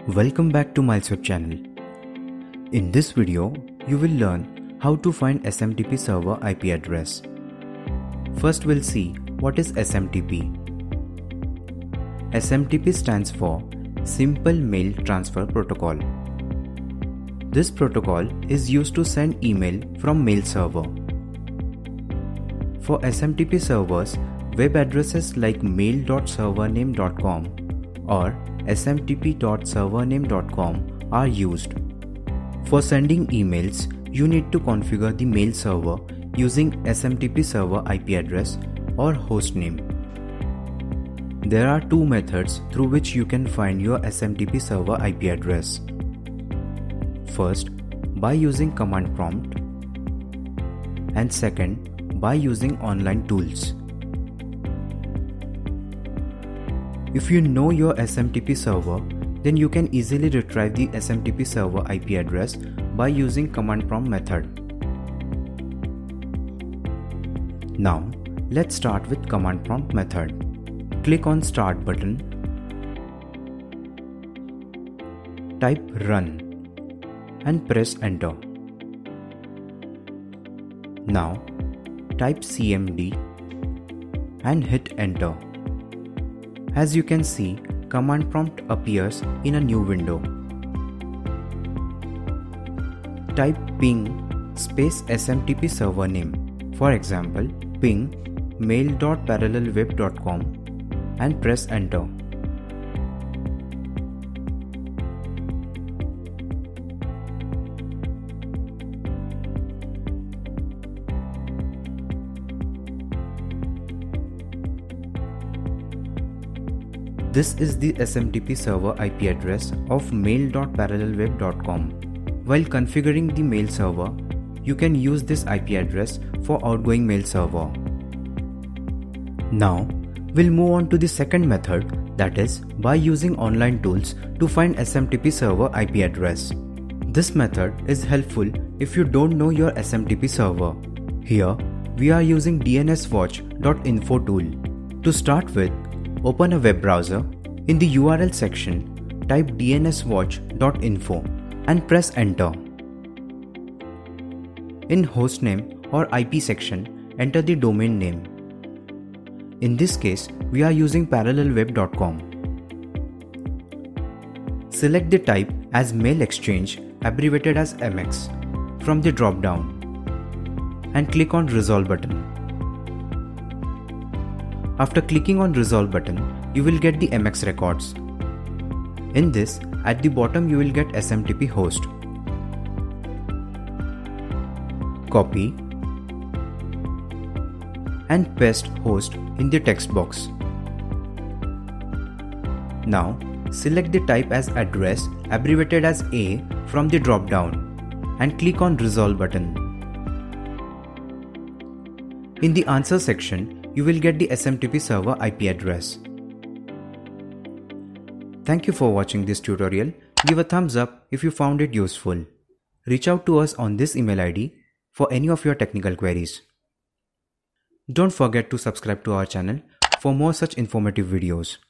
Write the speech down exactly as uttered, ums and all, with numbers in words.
Welcome back to MilesWeb channel. In this video, you will learn how to find S M T P server I P address. First we'll see what is S M T P. S M T P stands for Simple Mail Transfer Protocol. This protocol is used to send email from mail server. For S M T P servers, web addresses like mail dot servername dot com or S M T P dot servername dot com are used. For sending emails, you need to configure the mail server using S M T P server I P address or hostname. There are two methods through which you can find your S M T P server I P address. First, by using command prompt, and second, by using online tools. If you know your S M T P server, then you can easily retrieve the S M T P server I P address by using command prompt method. Now, let's start with command prompt method. Click on Start button. Type Run and press Enter. Now, type C M D and hit Enter. As you can see, command prompt appears in a new window. Type ping space S M T P server name. For example, ping mail dot parallelweb dot com and press Enter. This is the S M T P server I P address of mail dot parallelweb dot com. While configuring the mail server, you can use this I P address for outgoing mail server. Now, we'll move on to the second method, that is by using online tools to find S M T P server I P address. This method is helpful if you don't know your S M T P server. Here, we are using D N S watch dot info tool. To start with, open a web browser. In the U R L section, type D N S watch dot info and press Enter. In hostname or I P section, enter the domain name. In this case, we are using parallelweb dot com. Select the type as Mail Exchange, abbreviated as M X, from the drop-down and click on Resolve button. After clicking on Resolve button, you will get the M X records. In this, at the bottom you will get S M T P host. Copy and paste host in the text box. Now, select the type as address, abbreviated as A, from the drop-down and click on Resolve button. In the answer section, you will get the S M T P server I P address. Thank you for watching this tutorial. Give a thumbs up if you found it useful. Reach out to us on this email I D for any of your technical queries. Don't forget to subscribe to our channel for more such informative videos.